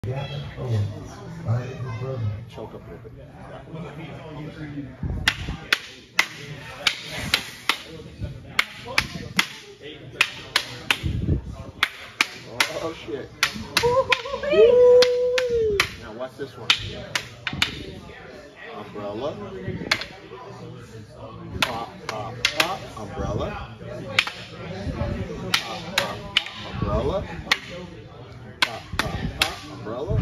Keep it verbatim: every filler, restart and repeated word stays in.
Choke up a little bit. Oh shit. Now watch this one. Umbrella. Pop, pop, pop. Umbrella. Pop, pop, umbrella. Pop, pop, pop. Umbrella.